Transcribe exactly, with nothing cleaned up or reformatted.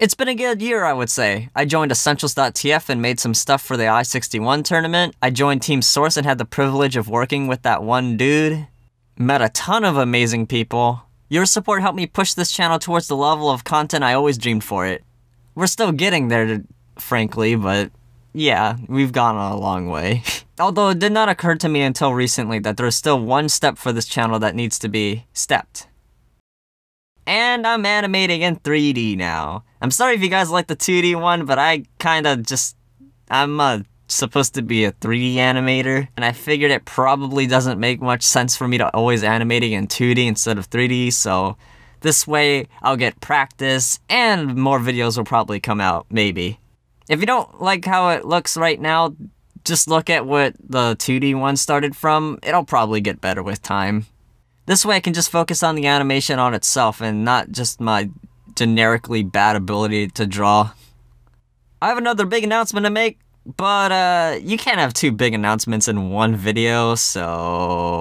It's been a good year, I would say. I joined Essentials dot T F and made some stuff for the I sixty-one tournament. I joined Team Source and had the privilege of working with that one dude. Met a ton of amazing people. Your support helped me push this channel towards the level of content I always dreamed for it. We're still getting there, frankly, but yeah, we've gone a long way. Although it did not occur to me until recently that there is still one step for this channel that needs to be stepped. And I'm animating in three D now. I'm sorry if you guys like the two D one, but I kinda just... I'm uh, supposed to be a three D animator, and I figured it probably doesn't make much sense for me to always animating in two D instead of three D, so this way I'll get practice, and more videos will probably come out, maybe. If you don't like how it looks right now, just look at what the two D one started from. It'll probably get better with time. This way I can just focus on the animation on itself and not just my generically bad ability to draw. I have another big announcement to make, but uh, you can't have two big announcements in one video, so...